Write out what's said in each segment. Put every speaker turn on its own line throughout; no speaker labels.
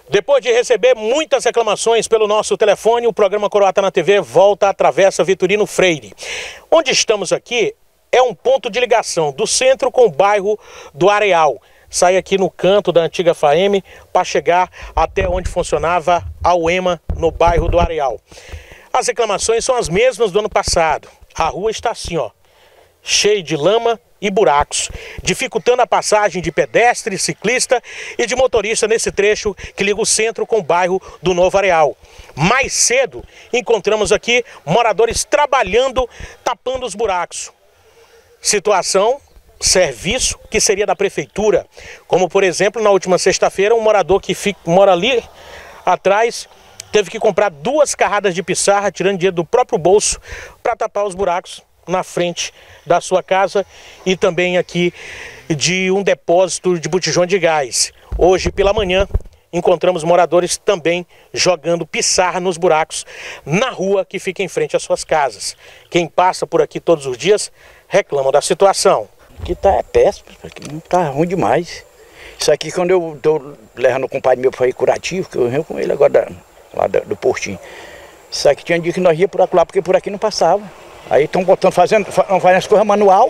Depois de receber muitas reclamações pelo nosso telefone, o programa Coroata na TV volta à Travessa Vitorino Freire. Onde estamos aqui é um ponto de ligação do centro com o bairro do Areal. Sai aqui no canto da antiga FAEM para chegar até onde funcionava a UEMA no bairro do Areal. As reclamações são as mesmas do ano passado. A rua está assim, ó, cheia de lama e buracos, dificultando a passagem de pedestre, ciclista e de motorista nesse trecho que liga o centro com o bairro do Novo Areal. Mais cedo, encontramos aqui moradores trabalhando, tapando os buracos. Situação, serviço que seria da prefeitura, como por exemplo, na última sexta-feira, um morador que mora ali atrás teve que comprar 2 carradas de pissarra, tirando dinheiro do próprio bolso para tapar os buracos na frente da sua casa e também aqui de um depósito de botijão de gás. Hoje pela manhã encontramos moradores também jogando pissarra nos buracos na rua que fica em frente às suas casas. Quem passa por aqui todos os dias reclama da situação.
Aqui tá péssimo, aqui tá ruim demais. Isso aqui quando eu tô levando o compadre meu para ir curativo, que eu venho com ele agora lá do postinho. Isso aqui tinha dia que nós ia por lá, porque por aqui não passava. Aí estão botando, fazendo as coisas manual.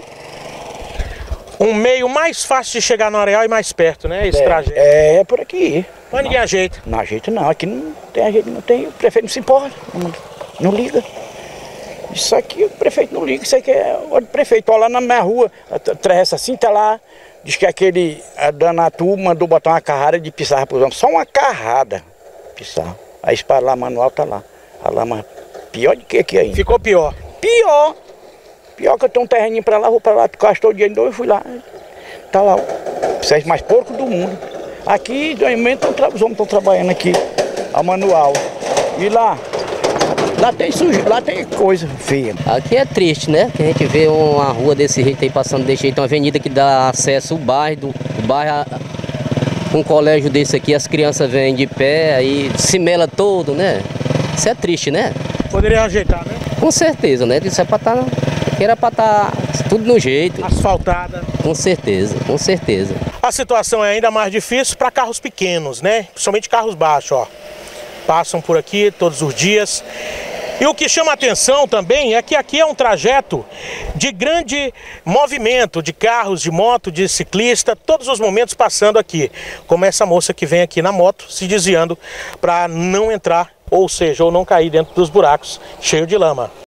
Um meio mais fácil de chegar no Areal e mais perto, né? Esse trajeto.
É por aqui.
Mas ninguém ajeita.
Não ajeita não, aqui não tem ajeito, não tem, o prefeito não se importa, não liga. Isso aqui o prefeito não liga, isso aqui é o prefeito. Olha lá na minha rua, atravessa assim, tá lá. Diz que aquele Danatu mandou botar uma carrada de pissarra para os homens. Só uma carrada de pissarra. Aí espalha lá, manual tá lá. A lama pior do que aqui ainda.
Ficou pior.
Pior que eu tenho um terreninho pra lá, vou pra lá, gastou o dinheiro de novo, eu fui lá. Tá lá, vocês mais porco do mundo. Aqui, os homens estão trabalhando aqui, a manual. E lá tem sujo, lá tem coisa feia.
Aqui é triste, né? Que a gente vê uma rua desse jeito aí, passando desse jeito, uma avenida que dá acesso ao bairro, um colégio desse aqui, as crianças vêm de pé, aí se mela todo, né? Isso é triste, né?
Poderia ajeitar, né?
Com certeza, né? Isso é pra estar, aqui era pra estar tudo no jeito.
Asfaltada.
Com certeza, com certeza.
A situação é ainda mais difícil para carros pequenos, né? Principalmente carros baixos, ó. Passam por aqui todos os dias. E o que chama a atenção também é que aqui é um trajeto de grande movimento de carros, de moto, de ciclista, todos os momentos passando aqui. Como essa moça que vem aqui na moto se desviando para não entrar, ou seja, ou não cair dentro dos buracos cheios de lama.